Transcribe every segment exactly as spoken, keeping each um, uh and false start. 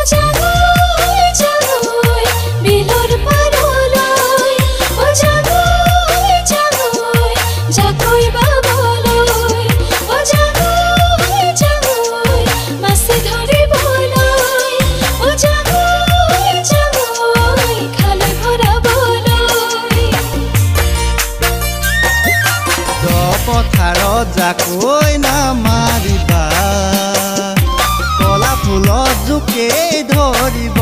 जाকৈ ना मारिबा कला फुলত জোকে ধৰিব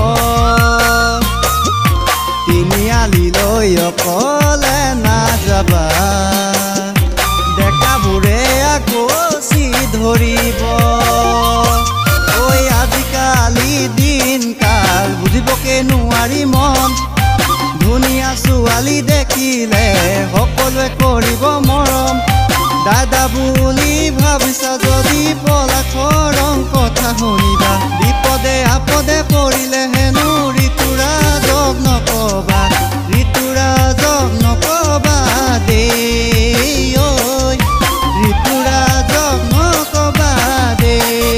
তিনিআলিলৈ অকলে নাযাবা ডেকাবোৰে আকৌ চি ধৰিব ঐ আজিকালি দিন কাল বুজিবকে নোৱাৰি মন ধুনীয়া ছোৱালী দেখিলে সকলোৱে কৰিব মৰম दादा बुली भाविसा जदि पलाखर कथा शुनिबा विपदे आपदे परिले हेनु ऋतुराजक नकबा ऋतुराजक नकबा दे ऋतुराजक नकबा दे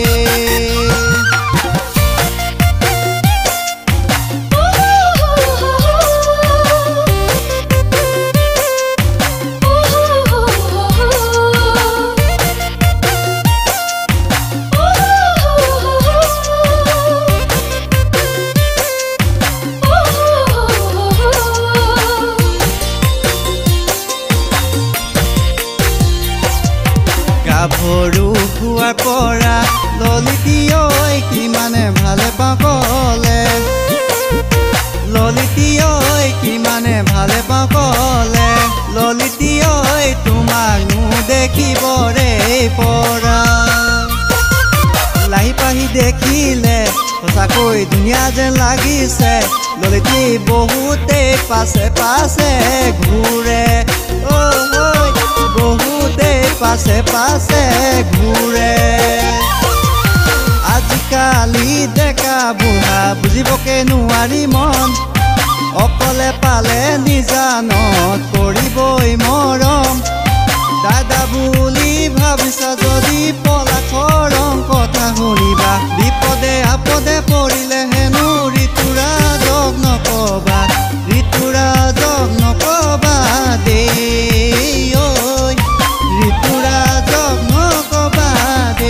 ভৰু খুৱাৰ পৰা ললিতি ঐ কিমানে ভালে পাকলে ললিতি ঐ কিমানে ভালে পাকলে ললিতি ঐ তোমাক দেখিবৰে পৰা লাহি পাহি দেখিলে সঁচাকৈ ধুনীয়া যেন লাগিছে ললিতি বহুতে পাছে পাছে ঘূৰে ঐ বহুতে পাছে পাছে ঘূৰে আজিকালি ডেকা বুঢ়া বুজিবকে নোৱাৰি মন অকলে পালে নিজানত কৰিবই মৰম দাদা বুলি ভাবিছা যদি পলাখৰ কথা শুনিবা বিপদে আপদে পৰিলে হেনো ঋতুৰাজক নকবা ঋতুৰাজক নকবা দে ঋতুৰাজক নকবা দে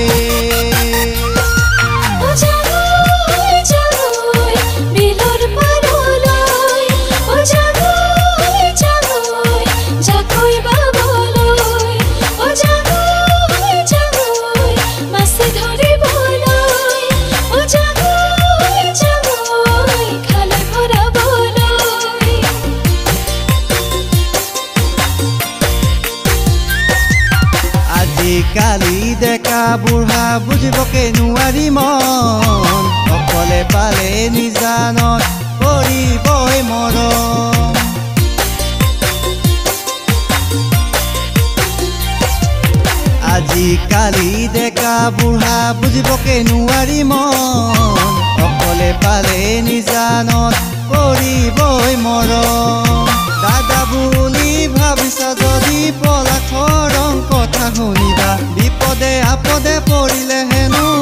কালি ডেকা বুঢ়া বুজিবকে নোৱাৰি মন অকলে পালে নিজানত কৰিবই মৰম আজিকালি ডেকা বুঢ়া বুজিবকে নোৱাৰি মন অকলে পালে নিজানত কৰিবই মৰম দাদা বুলি ভাবিছা যদি পলাখৰ কথা শুনিবা বিপদে আপদে পৰিলে হেনো